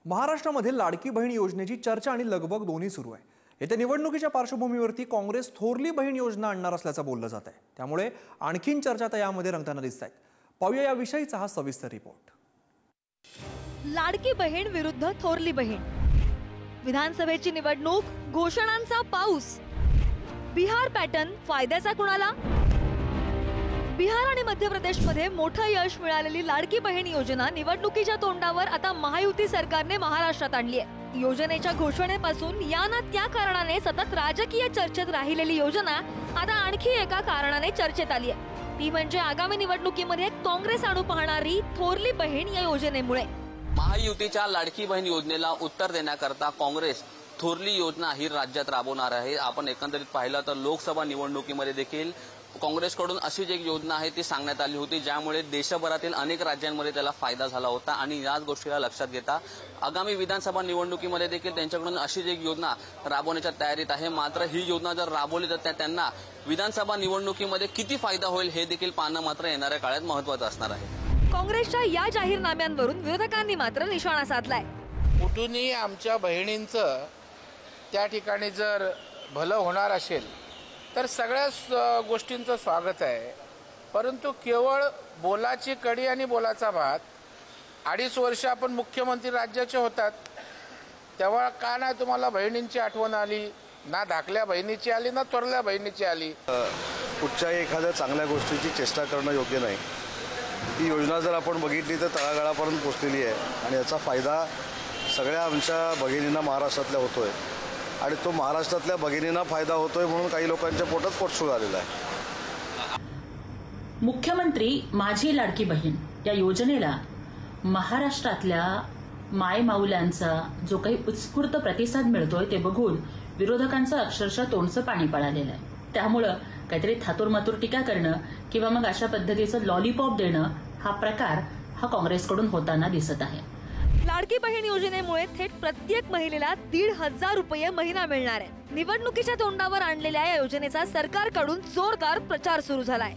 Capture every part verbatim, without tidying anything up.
महाराष्ट्रामध्ये लाडकी बहीण योजनेची चर्चा आणि लगबग दोन्ही सुरू आहे। येत्या निवडणुकीच्या पार्श्वभूमीवरती काँग्रेस थोरली बहीण योजना आणणार असल्याचं बोललं जात आहे। त्यामुळे आणखीन चर्चा तर यामध्ये रंगताना दिसत आहेत। पाहूया याविषयीचा हा सविस्तर रिपोर्ट। लाडकी बहीण विरुद्ध थोरली बहीण, विधानसभेची निवडणूक, घोषणांचा पाऊस, बिहार पॅटर्न फायद्याचा कुणाला? बिहार आणि मध्य प्रदेशमध्ये मोठं यश मिळालेली लाडकी बहीण योजना निवडणुकीच्या तोंडावर आता महायुती सरकारने महाराष्ट्रात आणली आहे। योजनेच्या घोषणेपासून या ना त्या कारणाने सतत राजकीय चर्चेत राहिलेली योजना आता आणखी एका कारणाने चर्चेत आली आहे। ती म्हणजे आगामी निवडणुकीमध्ये काँग्रेस आणू पाहणारी थोरली बहीण या योजनेमुळे। महायुतीच्या लाडकी बहीण योजनेला उत्तर देण्याकरता काँग्रेस थोरली योजना ही राज्यात राबवणार आहे। आपण एकंदरीत पाहिलं तर लोकसभा निवडणुकीमध्ये देखील काँग्रेसकडून अशीच एक योजना आहे ती सांगण्यात आली होती, ज्यामुळे देशभरातील अनेक राज्यांमध्ये त्याला फायदा झाला होता। आणि याच गोष्टीला लक्षात घेता आगामी विधानसभा निवडणुकीमध्ये देखील त्यांच्याकडून अशीच एक योजना राबवण्याच्या तयारीत आहे। मात्र ही योजना जर राबवली तर त्यांना विधानसभा निवडणुकीमध्ये किती फायदा होईल हे देखील पाहणं मात्र येणाऱ्या काळात महत्त्वाचं असणार आहे। काँग्रेसच्या या जाहीरनाम्यांवरून विरोधकांनी मात्र निशाणा साधलाय। कुठूनही आमच्या बहिणींचं त्या ठिकाणी जर भलं होणार असेल तर सगळ्याच गोष्टींचं स्वागत आहे, परंतु केवळ बोलाची कडी आणि बोलाचा भात। अडीच वर्ष आपण मुख्यमंत्री राज्याचे होतात, तेव्हा का नाही तुम्हाला बहिणींची आठवण आली? ना धाकल्या बहिणीची आली ना थोरल्या बहिणीची आली। कुठच्याही एखाद्या चांगल्या गोष्टीची चेष्टा करणं योग्य नाही। ही योजना जर आपण बघितली तर तळागाळापर्यंत पोहोचलेली आहे आणि याचा फायदा सगळ्या आमच्या भगिनींना महाराष्ट्रातल्या होतोय आणि तो महाराष्ट्रातल्या भगिनींना फायदा होतोय म्हणून काही लोकांच्या पोटात पोटसूळ आलेला आहे। मुख्यमंत्री माझी लाडकी बहीण या योजनेला महाराष्ट्रातल्या मायमाऊल्यांचा जो काही उत्स्फूर्त प्रतिसाद मिळतोय ते बघून विरोधकांचं अक्षरशः तोंडचं पाणी पळालेलं आहे। त्यामुळं काहीतरी थातूरमातूर टीका करणं किंवा मग अशा पद्धतीचं लॉलीपॉप देणं हा प्रकार हा काँग्रेसकडून होताना दिसत आहे। लाडकी बहीण योजनेमुळे थेट प्रत्येक महिलेला दीड हजार रुपये महिना मिळणार आहे। निवडणुकीच्या तोंडावर आणलेल्या या योजनेचा सरकारकडून जोरदार प्रचार सुरू झालाय।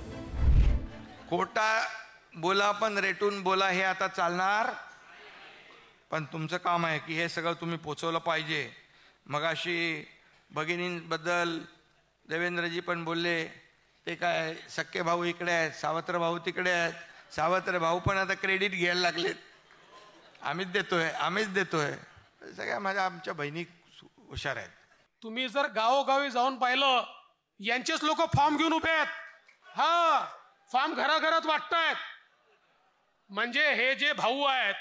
खोटा बोला पण रेटून बोला हे आता चालणार, पण तुमचं काम आहे की हे सगळं तुम्ही पोचवलं पाहिजे। मगाशी भगिनींबद्दल देवेंद्रजी पण बोलले, ते काय सख्खे भाऊ इकडे आहेत, सावत्र भाऊ तिकडे आहेत। सावत्र भाऊ पण आता क्रेडिट घ्यायला लागलेत, आम्हीच देतोय आम्हीच देतोय। सगळ्या माझ्या आमच्या बहिणी हुशार आहेत। तुम्ही जर गावोगावी जाऊन पाहिलं, यांचेच लोक फॉर्म घेऊन उभे आहेत। हा फॉर्म घराघरात वाटतायत। म्हणजे हे जे भाऊ आहेत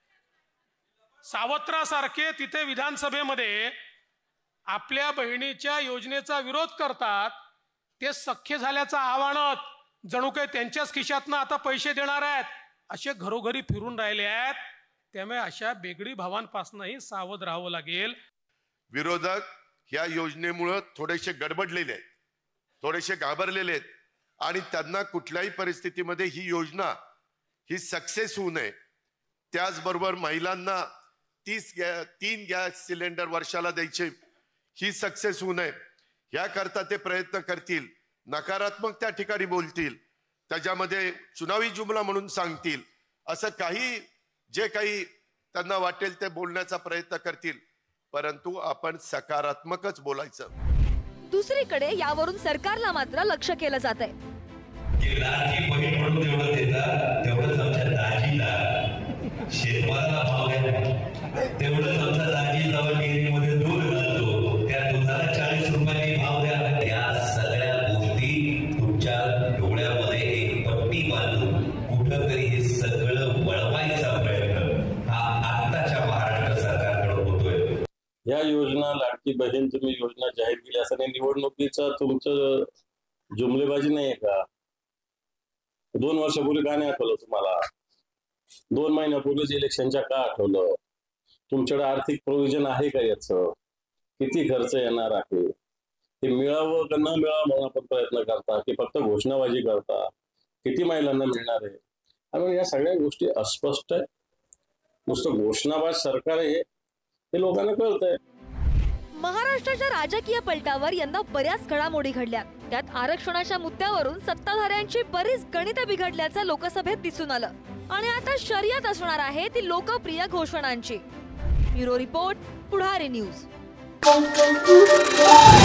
सावत्रासारखे तिथे विधानसभेमध्ये आपल्या बहिणीच्या योजनेचा विरोध करतात, ते सख्खे झाल्याचा आव्हानात जणू काही त्यांच्याच खिशातनं आता पैसे देणार आहेत असे घरोघरी फिरून राहिले आहेत। त्यामुळे अशा बेगडी भावांपासूनही सावध राहावं लागेल। विरोधक या योजनेमुळे थोडेसे गडबडलेले आहेत, थोडेसे घाबरलेले आहेत आणि त्यांना कुठल्याही परिस्थितीमध्ये ही योजना ही सक्सेस होऊ नये। त्याचबरोबर महिलांना तीस गॅ तीन गॅस सिलेंडर वर्षाला द्यायचे ही सक्सेस होऊ नये याकरता ते प्रयत्न करतील। नकारात्मक त्या ठिकाणी बोलतील, त्याच्यामध्ये चुनावी जुमला म्हणून सांगतील, असं काही जे काही त्यांना वाटेल ते बोलण्याचा प्रयत्न करतील, परंतु आपण सकारात्मकच बोलायचं। दुसरीकडे यावरून सरकारला मात्र लक्ष केलं जात आहे। लाडकी बहीण म्हणून तेवढं देतात, तेवढंच आमच्या दाजीला शेतमालाला भाव द्या, तेवढंच आमच्या दाजी जाऊन डेअरीमध्ये दूध घालतो, त्या दुधाला चाळीस रुपयांनी भाव द्या। या सगळ्या गोष्टी तुमच्या डोळ्यामध्ये एक पट्टी बांधून कुठंतरी हे सगळं वळवायचा प्रयत्न हा आताच्या महाराष्ट्र सरकारकडे होतोय। या योजना लाडकी बहीण तुम्ही योजना जाहीर केली असं निवडणुकीचं तुमचं जुमलेबाजी नाही का? दोन वर्षापूर्वी का नाही आठवलं तुम्हाला? दोन महिन्यापूर्वीच इलेक्शनच्या का आठवलं? तुमच्याकडे आर्थिक प्रोव्हिजन आहे का? याचं किती खर्च येणार आहे ते मिळावं का न मिळावं म्हणून आपण प्रयत्न करता की फक्त घोषणाबाजी करता? किती महिलांना मिळणार आहे? आणि या सगळ्या गोष्टी अस्पष्ट आहे। नुसतं घोषणाबाज सरकार आहे हे लोकांना कळतंय। महाराष्ट्राच्या राजकीय पलटावर यंदा बऱ्याच घडामोडी घडल्या। त्यात आरक्षणाच्या मुद्द्यावरून सत्ताधाऱ्यांची बरीच गणितं बिघडल्याचं लोकसभेत दिसून आलं। आणि आता शर्यत असणार आहे ती लोकप्रिय घोषणांची. Bureau report, Pudhari news.